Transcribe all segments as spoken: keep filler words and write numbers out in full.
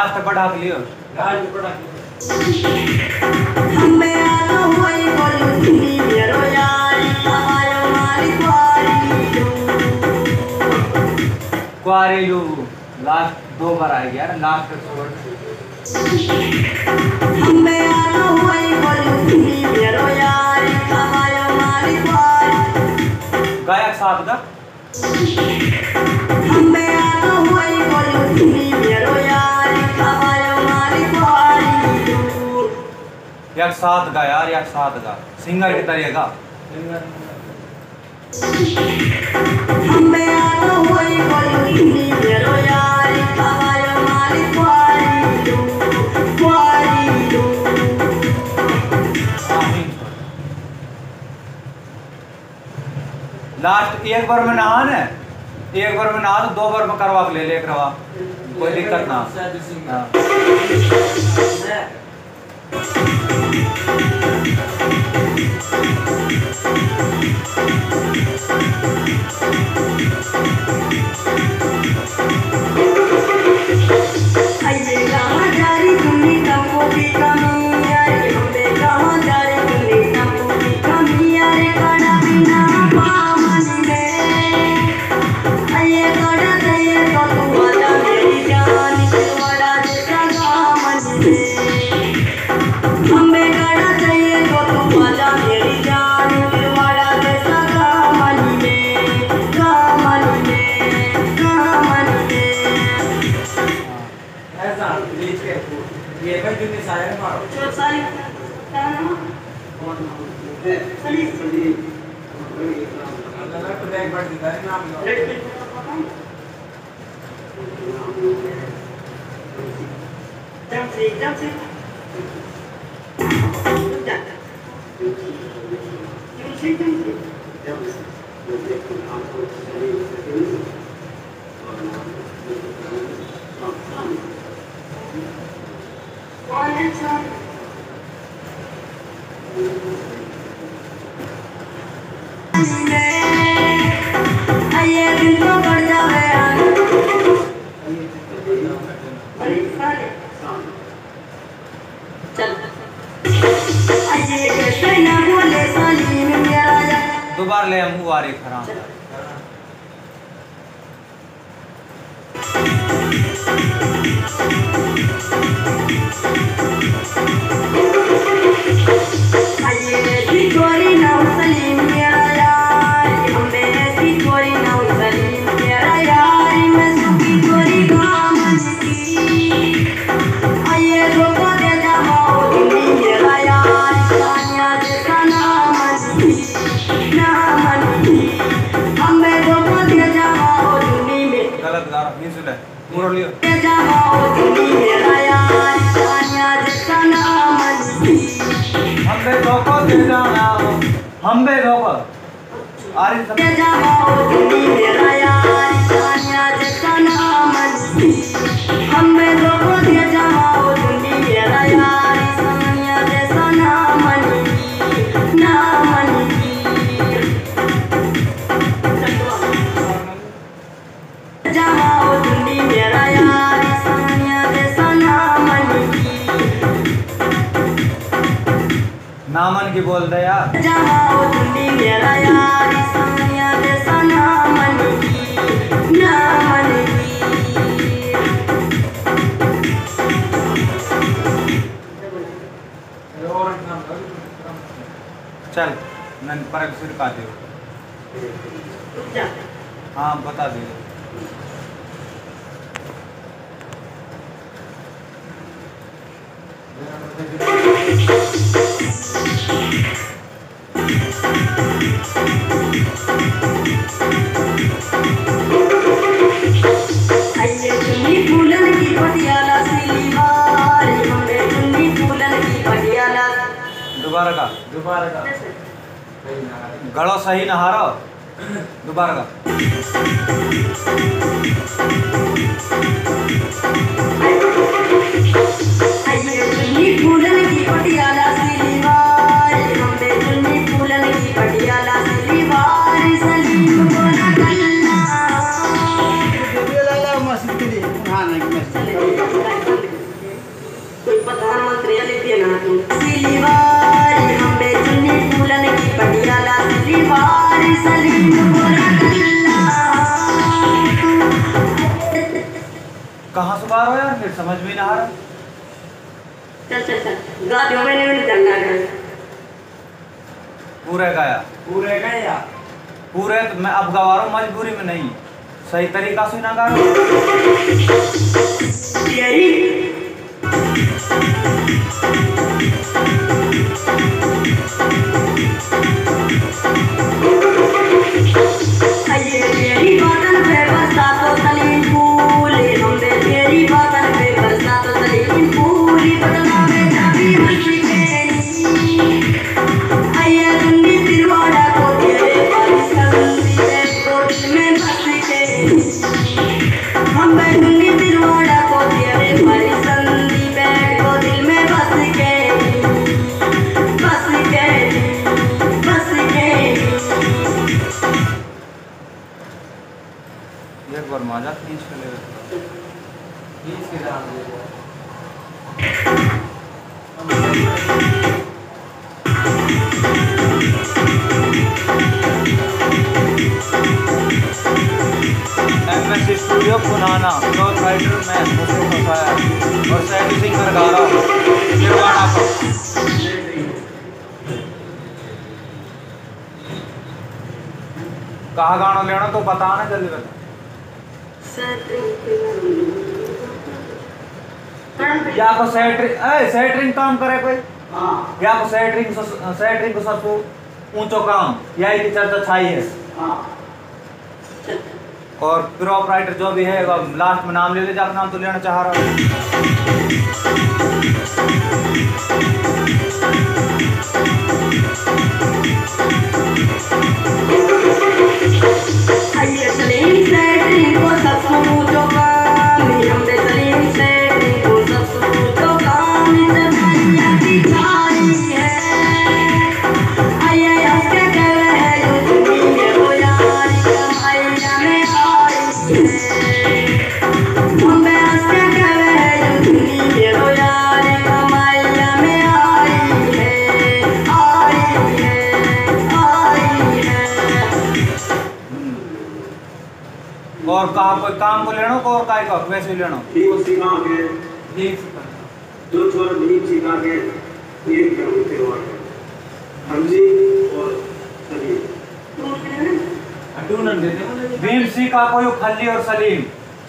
Last बढ़ा के लियो last बढ़ा के हमें आलो होई बोलू तुमी मेरो यारी आयो मारी क्वारी क्वारी यू लास्ट दो बार आ गया ना लास्ट स्वर हमें आलो होई बोलू तुमी मेरो यारी आयो मारी क्वारी गायक साथ का हमें आलो होई बोलू तुमी मेरो यारी आयो मारी क्वारी एक साथ गा यार एक साथ गा सिंगर की तरह गा हमें आलो होई बोलू तुमी मेरो यारी आयो मारी क्वारी क्वारी लास्ट एक बार में नहा ना एक बार में नहा तो दो बार में करवा के ले ले करवा कोई दिक्कत ना हाँ। आइए कहाँ जारी तुमने तपो की कमी यारे हमें कहाँ जारी तुमने तपो की कमी यारे कड़ा बिना पामन में आइए कड़ा दये तो तू आजा मेरी जान बड़ा जैसा गामन में हमें कड़ा दये तो तू आजा मेरी जान बड़ा जैसा गामन में गामन में गामन में ऐसा प्लीज के ये भाई जो ने सारे मारो चलो सारी सारी अल्लाह तो बैग बढ़ देता है नाम लो जंप से जंप से जंप से जंप से आइए दिल को बढ़ जावे चल आइए कैसे ना बोले सालीम मेरा जा दोबारा ले मुँह आ रही खराब आइए ऐसी कोई ना सलीम मेरा यार हमें ऐसी कोई ना सलीम मेरा यार मैं सुखी कोई काम की आइए धोखा दे जाओ तुमी मेरा यार कान्या जैसा नाम की नाम की हमें धोखा दे जाओ तुमी गलत गा रहा नहीं सुने पूरा लियो दे जाओ तुमी मेरा यार कान्या जैसा नाम की हम बे धोखा दे जाना हम बे धोखा आरी सब दे जाओ तुमी मेरा यार कान्या जैसा नाम की हमें धोखा दे जाओ तुमी मेरा यार कान्या जैसा नाम की नाम की जाओ तुमी मेरा यार कान्या जैसा नाम की नामन की बोल दे यार जाओ तुमी मेरा यार कान्या जैसा नाम की नाम की और नाम लो चल नन पर सिर का दे हाँ बता दे आइए तुमी फूलन की पटियाला सिलीवार हमें तुमी फूलन की पटियाला दोबारा का दोबारा का गड़ो सही ना हारो दोबारा का आइए तुमी फूलन की पटियाला सिलीवार हमें तुमी फूलन की पटियाला सिलीवार सलीम बोला कल्ला ये ला ला मस्जिद के लिए हाँ ना मस्जिद फिर समझ में ना आ रहा। चल चल चल गा दो, मैंने नहीं करना है। पूरे गाया पूरे का या पूरे तो मैं अब गवा रहा हूँ, मजबूरी में नहीं, सही तरीका से ना गा रहा हूँ। तेरी आइए तेरी बातन पे बरसा तो सलीम फूले, हम पे तेरी बातन पे बरसा तो सलीम फूली, बदला में जाती हंसी के आइए दुनी तिरवाड़ा को तेरे परिसंदी पे कोट में बस के, हम पे दुनी तिरवाड़ा को तेरे परिसंदी पे को दिल में बस के बस के बस के। एक बार मजा खींच के ले बीस के दाम दे दो। M S studio Punana cloth rider में मुझको फंसाया और सैडी सिंह सरगारा निर्वाणा को। कहाँ गाना लेना तो बता ना जल्दी बता। या को सेटरिंग ए सेटरिंग काम करे कोई, हाँ या को सेटरिंग सेटरिंग को सबको ऊंचो काम यही की चर्चा छाई है। हाँ और प्रॉप राइटर जो भी है लास्ट में नाम ले ले, जा नाम तो लेना चाह रहा हूँ। आइए सलीम सेटरिंग को सब ऊंचो काम, हम पे सलीम सेटरिंग को सब ऊंचो काम, जमानिया की छाई है। आइए हंस के कह रहे हैं जो दुनिया वो यारी कमाइया में आई है, हम पे हंस के कह रहे हैं जो दुनिया वो यारी कमाइया में आई है आई है आई है। और कहा कोई काम को लेना को और काय का वैसे ही लेना। भीम सिखा के बीस का दो छोर भीम सिखा के ये करूँ त्योहार हमजी और सलीम अटू नन दे दे। भीम सिंह का कोई खल्ली और सलीम,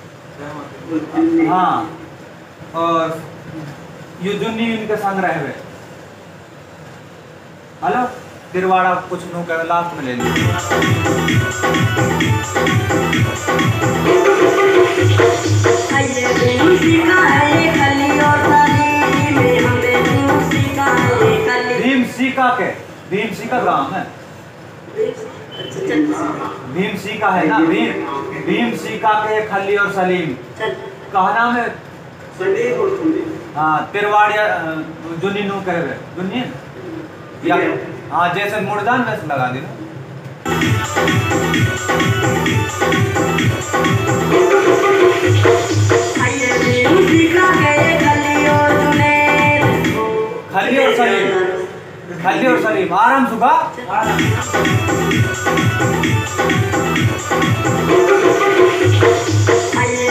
हाँ, और ये जुन्नी इनके संग रहे हुए। हेलो तिरवाड़ा कुछ नु कह लास्ट में ले ली। आइए भीम सिखा है ये खली और सलीम, हमें भीम सिखा है ये खली। भीम सिंह का के भीम सिंह का गांव है, अच्छा चल भीम सिंह का है ना, भीम भीम सिंह का के खल्ली और सलीम चल कहा नाम है। संदीप और संदीप हाँ तिरवाड़िया जुन्नी नु कह रहे जुन्नी या हाँ जैसे मुर्दान वैसे लगा दी। आइए भीम सिखा है ये खली और जुनैद, खल्ली और सलीम खल्ली और सलीम आराम सुखा। आइए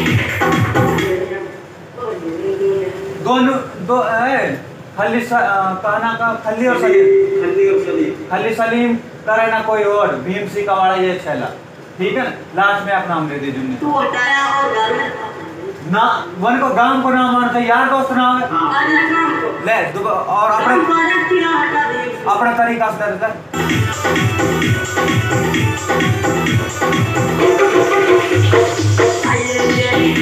दोनों दो है खल्ली स- अ, कहना का खल्ली और सलीम खल्ली और सलीम खल्ली सलीम करे ना कोई और भीम सिंह का वाला ये छेला, ठीक है ना। लास्ट में आप नाम ले दे जुन्नी तू हटाया और घर में ना वन को गांव को नाम मानते यार दोस्त नाम है आज ना काम को ले दुब- और हम अपने प्रोजेक्ट की ना हटा दे। अपने तरीका से रहता आइए मेरी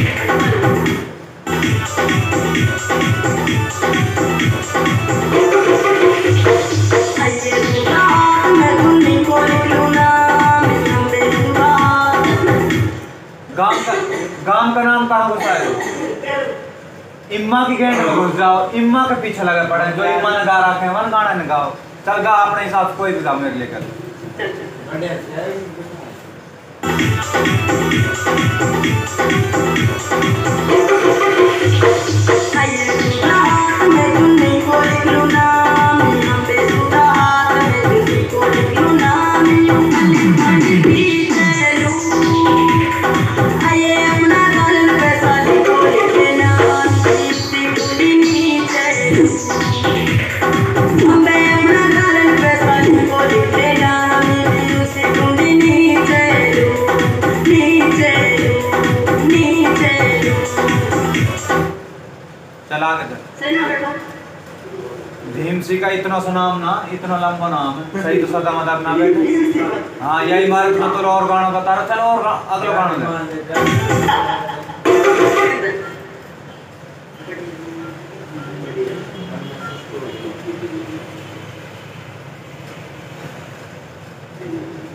आइए सुधा मैं तुम्हें को लिखूं ना, मैं तुम्हें सुधा गांव का गांव का नाम कहाँ घुसा है। इम्मा की गेंद में घुस जाओ, इम्मा के पीछे लगे पड़े जो इम्मा ने गा रखे वन गाना ने गाओ। चल गा अपने हिसाब से कोई भी गा मेरे लेकर। बढ़िया है। आइए सुधा मैं तुम्हें को लिखूं ना, मैं तुम्हें सुधा मैं तुम्हें को लिखूं ना, मैं यूं खाली खाली पीछे लूं। आइए अपना गल पे साली को लिखे ना, अम्बे यमुना गालन पे साली को लिखे गाना मेरी उसे ढूंढी नीचे नीचे नीचे। चला आगे चल। सही ना बेटा? भीम सिंह का इतना सा नाम ना, इतना लंबा नाम है, सही तो सदा मदद ना बेटे। हाँ यही मारे तो तो और गाना बता रहा। चलो और गा- अगला गाना दे। Thank you.